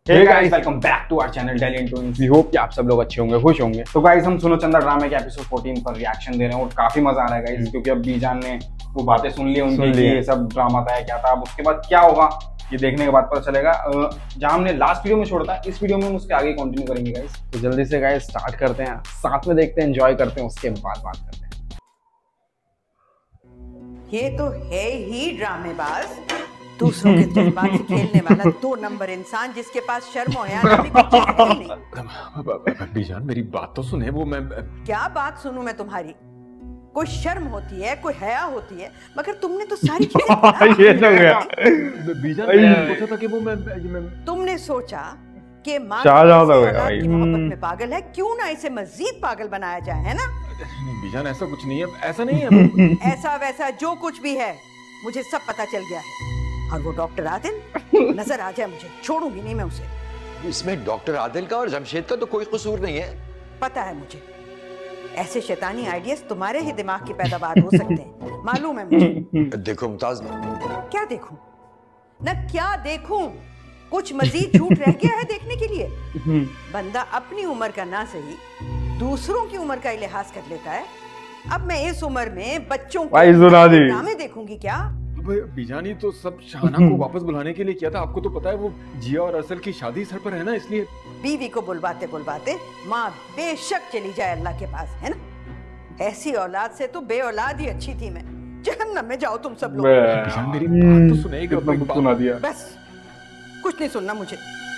Hey guys, welcome back to our channel daily interviews. We hope कि आप सब लोग अच्छे होंगे, खुश होंगे। तो गाइस, हम सुनो चंदा ड्रामे के एपिसोड 14 पर रिएक्शन दे रहे हैं और काफी मजा आ रहा है गाइस, क्योंकि अब बीजान ने वो बातें सुन ली उनकी कि ये सब ड्रामा था क्या था। अब उसके बाद क्या होगा ये देखने के बाद पता चलेगा। जहां हमने लास्ट वीडियो में छोड़ा था, इस वीडियो में हम उसके आगे कंटिन्यू करेंगे गाइस। तो जल्दी से गाइस स्टार्ट करते हैं, साथ में देखते हैं, एंजॉय करते हैं, उसके बाद बात करते हैं। ये तो है ही ड्रामेबाज, दूसरों के जज्बात से खेलने वाला 2 नंबर इंसान जिसके पास शर्म और हया नामी कोई चीज है ही नहीं। बीजान मेरी बात तो सुने। वो मैं क्या बात सुनूं मैं तुम्हारी? कोई शर्म होती है, कोई हया होती है, मगर तुमने तो सारी चीजें ये तो गया। बीजान मैंने सोचा था कि वो मैं तुमने मोहब्बत में पागल है, क्यों ना इसे मजीद पागल बनाया जाए, है ना? बीजान ऐसा कुछ नहीं है, ऐसा नहीं है। ऐसा वैसा जो कुछ भी है मुझे सब पता चल गया है। और वो डॉक्टर आदिल नजर आ जाए मुझे, छोड़ूंगी नहीं मैं उसे। इसमें डॉक्टर आदिल का और जमशेद का तो कोई कसूर नहीं है। पता है मुझे, ऐसे शैतानी आइडियाज तुम्हारे ही दिमाग की पैदावार हो सकते हैं, मालूम है मुझे। देखो मुमताज, क्या देखूं ना क्या देखूं? कुछ मजीद झूठ रह गया है देखने के लिए? बंदा अपनी उम्र का ना सही दूसरों की उम्र का लिहाज कर लेता है। अब मैं इस उम्र में बच्चों को ड्रामे देखूंगी क्या? बीजान ही तो सब शाहना को वापस बुलाने के लिए किया था। आपको तो पता है वो जिया और अरसल की शादी सर पर है ना, इसलिए। बीवी को बुलवाते बुलवाते माँ बेशक चली जाए अल्लाह के पास, है ना? ऐसी औलाद से तो बे औलाद ही अच्छी थी। मैं जहन्नम में जाओ तुम सब लोग। मेरी बात तो सुनेगा। सुना दिया। बस कुछ नहीं सुनना मुझे।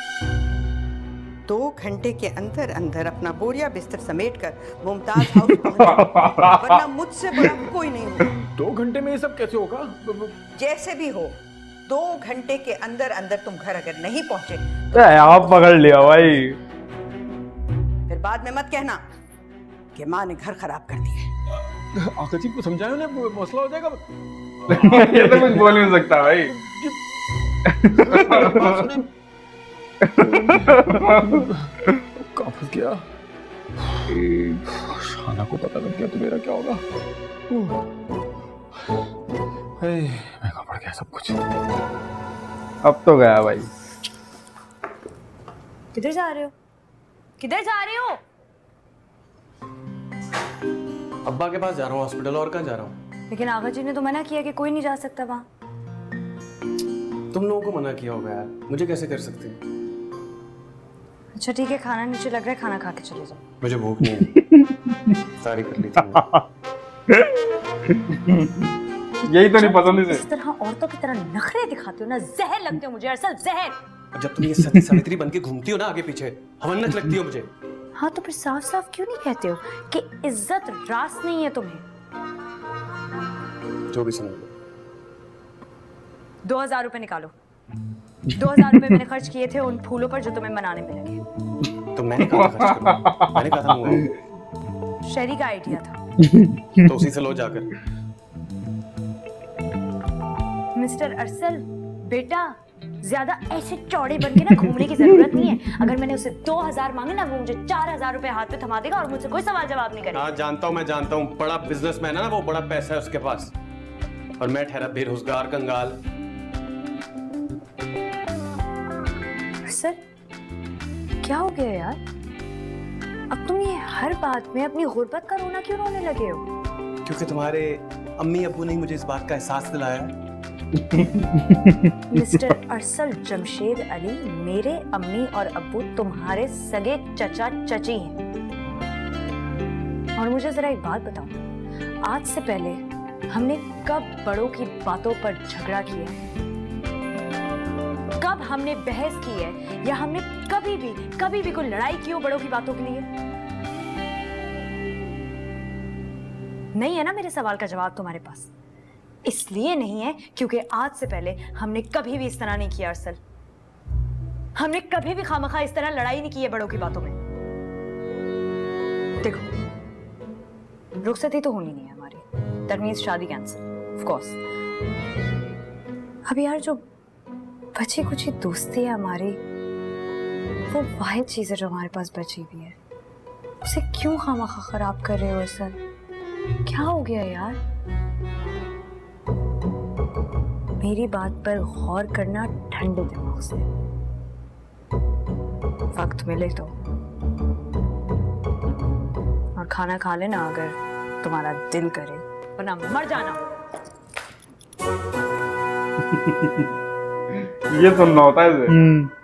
2 घंटे के अंदर अंदर अपना बोरिया बिस्तर समेट कर मुमताज हाउस पहुंच, वरना मुझसे बड़ा कोई नहीं होगा। 2 घंटे में ये सब कैसे होगा? जैसे भी हो, 2 घंटे के अंदर अंदर तुम घर अगर नहीं पहुंचे तो आप पकड़ लिया भाई। फिर बाद में मत कहना कि माँ ने घर खराब कर दिया। आका जी को समझाओ ना, मसला हो जाएगा। ये तो कुछ बोल नहीं सकता भाई। कहाँ फंस गया? शाना को पता लग गया तो मेरा क्या होगा? महंगा पड़ गया सब कुछ। अब तो गया भाई। किधर जा रहे हो? किधर जा रहे हो? अब्बा के पास जा रहा हूँ, हॉस्पिटल। और कहाँ जा रहा हूँ? लेकिन आगा जी ने तो मना किया कि कोई नहीं जा सकता वहाँ। तुम लोगों को मना किया होगा यार, मुझे कैसे कर सकते हैं? अच्छा ठीक है, खाना नीचे लग रहा है, खाना खा के चले जाओ। मुझे भूख नहीं है। सारी कर ली थी। यही तो नहीं पसंद इसे। इस तरह औरतों की तरह नखरे दिखाते हो ना, जहर लगते हो मुझे अरसल, जहर। जब तुम ये सती सावित्री बनके घूमती हो ना आगे पीछे, हवन्नक लगती हो मुझे। हाँ तो फिर साफ साफ क्यों नहीं कहते हो कि इज्जत रास नहीं है तुम्हें? जो भी सुन लो। 2000 रुपए निकालो। 2000 रुपए मैंने खर्च किए थे उन फूलों पर जो तुम्हें मनाने में लगे। तो मैंने कहा था खर्च करो। मैंने कहा था शहरी का आइडिया था। तो उसी से लो जाकर। मिस्टर अरसल बेटा, ज्यादा ऐसे चौड़े बन के ना घूमने की जरूरत नहीं है। अगर मैंने उसे 2000 मांगे ना, वो मुझे 4000 रुपए हाथ पे थमा देगा और मुझसे कोई सवाल जवाब नहीं करेगा। हाँ जानता हूँ, मैं जानता हूँ। बड़ा बिजनेसमैन है ना वो, बड़ा पैसा है उसके पास। और मैं ठहरा बेरोजगार कंगाल। सर क्या हो गया यार? अब तुम ये हर बात में अपनी गुर्बत का रोना क्यों रोने लगे हो? क्योंकि तुम्हारे अम्मी अब्बू ने मुझे इस बात का एहसास दिलाया है। मिस्टर अरसल जमशेद अली, मेरे अम्मी और अब्बू तुम्हारे सगे चचा चची हैं। और मुझे जरा एक बात बताओ, आज से पहले हमने कब बड़ों की बातों पर झगड़ा किया है? कब हमने बहस की है? या हमने कभी भी कोई लड़ाई की हो बड़ों की बातों के लिए? नहीं है ना मेरे सवाल का जवाब तुम्हारे पास? इसलिए नहीं है क्योंकि आज से पहले हमने कभी भी इस तरह नहीं किया अरसल। हमने कभी भी खामखा इस तरह लड़ाई नहीं की है बड़ों की बातों में। देखो, रुखसती तो होनी नहीं है हमारी, दैट मींस शादी कैंसिल ऑफ कोर्स। अब यार जो बची कुछ दोस्ती है हमारी, वो वाहिद चीज है जो हमारे पास बची हुई है, उसे क्यों खामखा खराब कर रहे हो अरसल? क्या हो गया यार? मेरी बात पर गौर करना ठंडे दिमाग से। वक्त मिले तो, और खाना खा लेना अगर तुम्हारा दिल करे, वरना मर जाना। ये सुनना होता है इसे।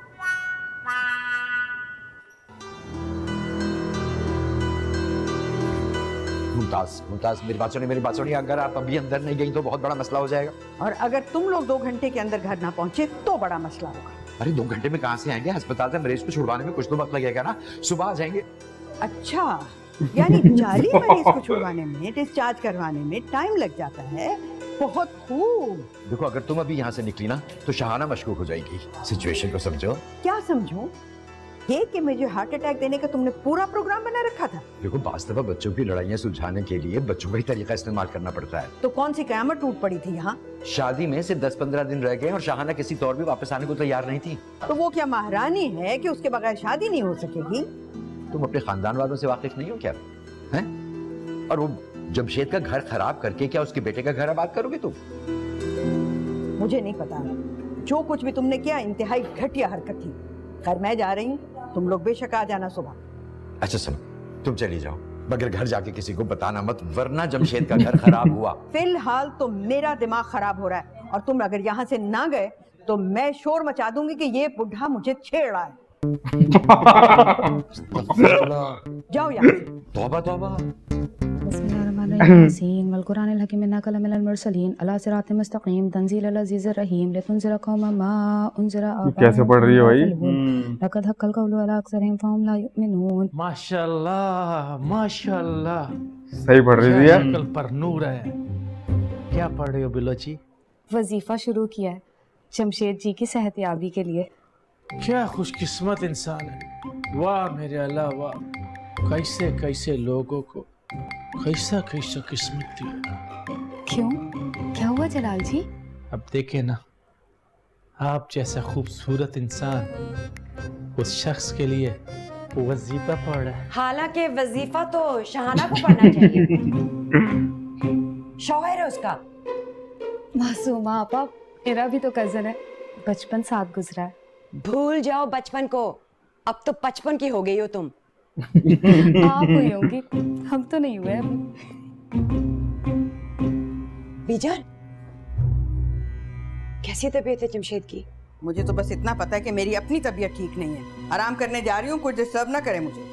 मुमताज मेरी बात सुनिए, अगर आप अभी अंदर नहीं गई तो बहुत बड़ा मसला हो जाएगा। और अगर तुम लोग 2 घंटे के अंदर घर ना पहुंचे तो बड़ा मसला होगा। अरे 2 घंटे में कहाँ से आएंगे? अस्पताल से मरीज को छुड़वाने में कुछ तो वक्त लगेगा ना, सुबह आ जाएंगे। अच्छा, यानी जाली मरीज को छुड़वाने में, डिस्चार्ज करवाने में टाइम लग जाता है। बहुत खूब। देखो, अगर तुम अभी यहाँ से निकली ना तो शहाना मशकूक हो जाएगी। सिचुएशन को समझो। क्या समझूं? ये कि मुझे हार्ट अटैक देने का तुमने पूरा प्रोग्राम बना रखा था। देखो, बास दफा बच्चों की लड़ाइयाँ सुलझाने के लिए बच्चों का ही तरीका इस्तेमाल करना पड़ता है। तो कौन सी कयामत टूट पड़ी थी यहाँ? शादी में सिर्फ 10-15 दिन रह गए और शहाना किसी तौर भी वापस आने को तैयार नहीं थी। तो वो क्या महारानी है कि उसके बगैर शादी नहीं हो सकेगी? तुम अपने खानदान वालों से वाकिफ नहीं हो क्या? हैं? और वो जमशेद का घर खराब करके क्या उसके बेटे का घर आबाद करोगे तुम? मुझे नहीं पता, जो कुछ भी तुमने किया इंतहाई घटिया हरकत थी। खैर, मैं जा रही हूँ, तुम लोग बेशक आ जाना सुबह। अच्छा सुनो, तुम चली जाओ, मगर घर जाके किसी को बताना मत, वरना जमशेद का घर खराब हुआ। फिलहाल तो मेरा दिमाग खराब हो रहा है, और तुम अगर यहाँ से ना गए तो मैं शोर मचा दूंगी कि ये बुढ़ा मुझे छेड़ रहा है। जाओ यहाँ से। तौबा तौबा। बिस्मिल्लाहिर्रहमानिर्रहीम वल कुरानिल हकीम इन्नका लमिनल मुरसलीन अला सिरातिल मुस्तकीम तंजीलल अज़ीज़िर रहीम लितुनज़िरा कौमन मा उनज़िरा आबाहुम। कैसे पढ़ रही है भाई? लक़द हक़्क़ल क़ौलु अला अक्सरिहिम फ़हुम ला युमिनून। माशाल्लाह माशाल्लाह, सही पढ़ रही है। शक्ल पर नूर है। क्या पढ़ रही हो बिलोची? वजीफा शुरू किया है जमशेद जी की सेहतयाबी के लिए। क्या खुशकिस्मत इंसान है, वाह मेरे अल्लाह वाह। कैसे कैसे लोगों को कैसा कैसा किस्मत दी। क्यों, क्या हुआ जलाल जी? अब देखे ना, आप जैसा खूबसूरत इंसान उस शख्स के लिए वजीफा पढ़ रहा है। हालांकि वजीफा तो शहाना को पढ़ना चाहिए। शौहर है उसका। मासूमा आपा, मेरा भी तो कजन है, बचपन साथ गुजरा है। भूल जाओ बचपन को, अब तो 55 की हो गई हो तुम। आप हुई होंगी, हम तो नहीं हुए अभी। बीजान, कैसी तबीयत है जमशेद की? मुझे तो बस इतना पता है कि मेरी अपनी तबीयत ठीक नहीं है। आराम करने जा रही हूँ, कुछ डिस्टर्ब ना करे मुझे।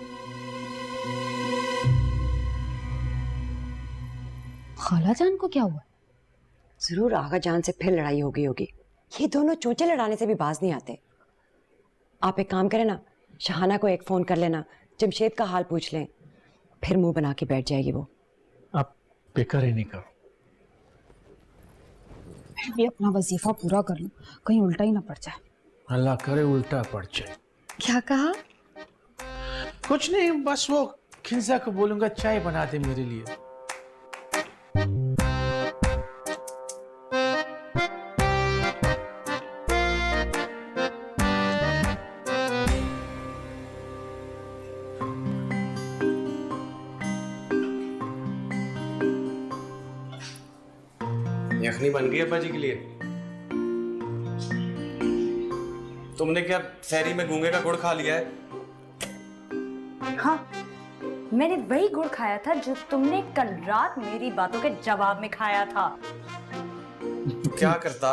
खाला जान को क्या हुआ? जरूर आगा जान से फिर लड़ाई हो गई होगी। ये दोनों चूचे लड़ाने से भी बाज नहीं आते। आप एक काम करें ना, शहाना को एक फोन कर लेना, जमशेद का हाल पूछ लें, फिर मुंह बना के बैठ जाएगी वो। आप बेकार ही नहीं करो। मैं भी अपना वजीफा पूरा कर लूं, कहीं उल्टा ही ना पड़ जाए। अल्लाह करे उल्टा पड़ जाए। क्या कहा? कुछ नहीं, बस वो खिंजा को बोलूंगा चाय बना दे मेरे लिए। यखनी बन गई अब्बा जी के लिए। तुमने क्या शहरी में गूंगे का गुड़ खा लिया है? हाँ, मैंने वही गुड़ खाया था जो तुमने कल रात मेरी बातों के जवाब में खाया था। क्या करता,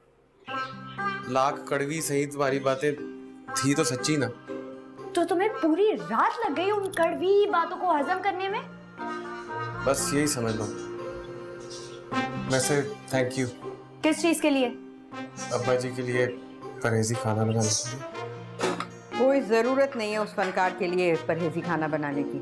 लाख कड़वी सही तुम्हारी बातें थी तो सच्ची ना। तो तुम्हें पूरी रात लग गई उन कड़वी बातों को हजम करने में? बस यही समझ लो। वैसे थैंक यू। किस चीज के लिए? अब्बा जी के लिए परहेजी खाना बनाने के लिए। कोई जरूरत नहीं है उस फनकार के लिए परहेजी खाना बनाने की।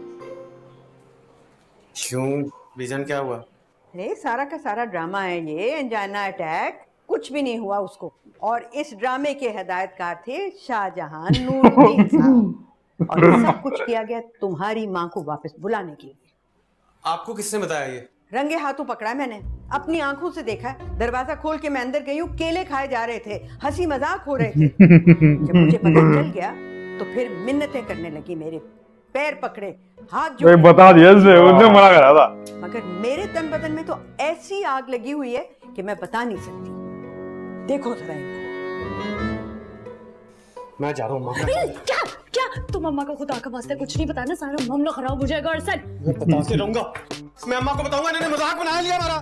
क्यों बीजन, क्या हुआ? अरे सारा का सारा ड्रामा है ये, एंजाइना अटैक, कुछ भी नहीं हुआ उसको। और इस ड्रामे के हिदायतकार थे शाहजहां नूरुद्दीन साहब। और सब कुछ किया गया तुम्हारी माँ को वापस बुलाने के लिए। आपको किसने बताया ये? रंगे हाथों पकड़ा है मैंने, अपनी आंखों से देखा है। दरवाजा खोल के मैं अंदर गई हूँ, केले खाए जा रहे थे, हंसी मजाक हो रहे थे। जब मुझे पता चल गया तो फिर मिन्नतें करने लगी, मेरे पैर पकड़े, हाथ जोड़े। बता दिया उसने मना करा था। मगर मेरे तन बदन में तो ऐसी आग लगी हुई है कि मैं बता नहीं सकती। देखो जरा इनको। मैं जा रहा हूँ। क्या क्या तुम अम्मा को खुदा का वास्ते कुछ नहीं बताना, सारा मामला खराब हो जाएगा अरसल। मैं बताते रहूंगा, मैं अम्मा को बताऊंगा इन्होंने मजाक बना लिया हमारा।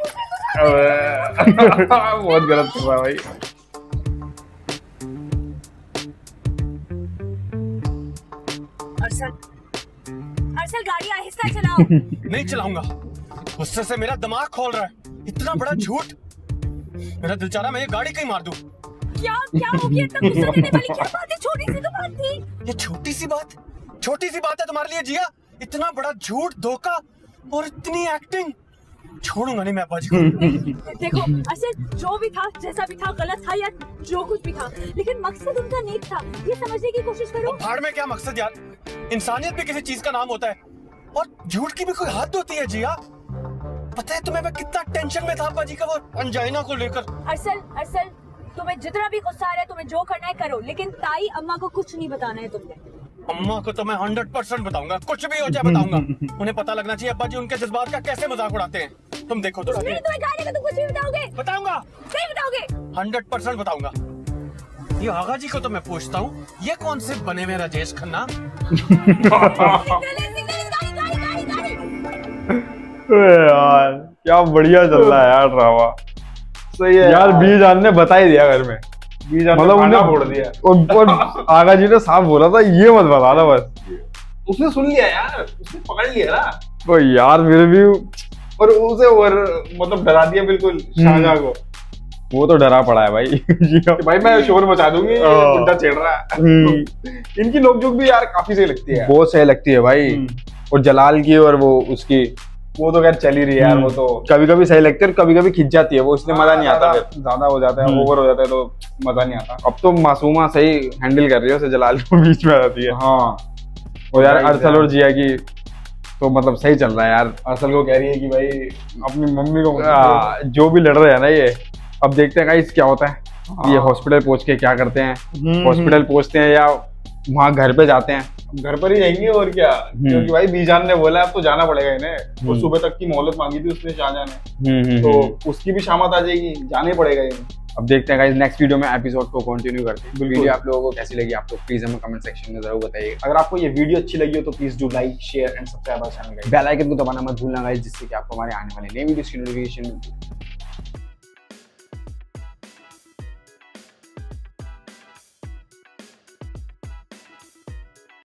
बहुत गलत हुआ भाई। अरसल अरसल गाड़ी आहिस्ता चलाओ। नहीं चलाऊंगा, गुस्से से मेरा दिमाग खोल रहा है। इतना बड़ा झूठ, मेरा दिल चाह रहा मैं ये गाड़ी कहीं मार दूं। क्या क्या हो गया? इतना गुस्सा देने वाली क्या बात है? छोटी सी तो बात थी। ये छोटी सी बात है तुम्हारे लिए जिया? इतना बड़ा झूठ, धोखा और इतनी एक्टिंग। छोड़ूंगा नहीं मैं अब्बा जी को। देखो अरसल, जो भी था, जैसा भी था, गलत था या जो कुछ भी था, लेकिन मकसद उनका नेक था, ये समझने की कोशिश करो। भाड़ में क्या मकसद यार, इंसानियत भी किसी चीज का नाम होता है और झूठ की भी कोई हद होती है जिया। पता है तुम्हें मैं कितना टेंशन में था अब्बा जी का वो अंजाइना को लेकर। अरसल तुम्हें जितना भी गुस्सा आ रहा है, तुम्हें जो करना है करो, लेकिन ताई अम्मा को कुछ नहीं बताना है तुमने। अम्मा को तो मैं 100% बताऊंगा, कुछ भी हो जाए बताऊंगा। उन्हें पता लगना चाहिए अब्बा जी उनके जज्बात का कैसे मजाक उड़ाते हैं। तुम देखो तो तुम्हें कहा तुम कुछ नहीं बताओगे? बताऊंगा, नहीं बताओगे? 100% बताऊंगा। ये आगा जी को तो मैं पूछता हूँ, ये कौन से बने में राजेश खन्ना? यार क्या बढ़िया चल रहा है यार ड्रामा। सही है यार। बीजान ने बता ही दिया घर में, बीजान मतलब उन्हें फोड़ दिया। और आगा जी ने साफ बोला था ये मत बताना बस। उसने सुन लिया यार, उसने पकड़ लिया ना। तो यार फिर भी और उसे और मतलब डरा दिया बिल्कुल शाहजहां को। वो तो डरा पड़ा है भाई। भाई मैं शोर मचा दूंगी, गुड्डा छेड़ रहा है। इनकी नोकझोंक भी यार काफी सही लगती है, बहुत सही लगती है भाई। और जलाल की और वो उसकी, वो तो खैर चली रही है यार। वो तो कभी कभी सही लगती है और कभी कभी खिंच जाती है, वो इसलिए मजा नहीं आता। ज्यादा हो जाता है, ओवर हो जाता है तो मजा नहीं आता। अब तो मासूमा सही हैंडल कर रही है, उसे जलाल को बीच में आ जाती है। हाँ और यार अरसल और जिया की तो मतलब सही चल रहा है यार। अरसल को कह रही है कि भाई अपनी मम्मी को जो भी लड़ रहे हैं ना ये, अब देखते हैं गाइस क्या होता है। ये हॉस्पिटल पहुंच के क्या करते हैं, हॉस्पिटल पहुंचते हैं या वहाँ घर पे जाते हैं। घर पर ही जाएंगे और क्या, क्योंकि भाई बीजान ने बोला अब तो जाना पड़ेगा इन्हें। वो सुबह तक की मोहलत मांगी थी उसने शाहजहां ने, तो उसकी भी शामत आ जाएगी, जाना ही पड़ेगा इन्हें। अब देखते हैं गाइस नेक्स्ट वीडियो में एपिसोड को कंटिन्यू करते हैं। वीडियो आप लोगों को कैसी लगी आप लोग प्लीज हमें कमेंट सेक्शन में जरूर बताइए। अगर आपको ये वीडियो अच्छी लगी हो तो please do like, share and subscribe our channel. Bell icon को दबाना मत भूलना गाइस, जिससे कि आपको हमारे आने वाले नए वीडियोस की नोटिफिकेशन मिलती है।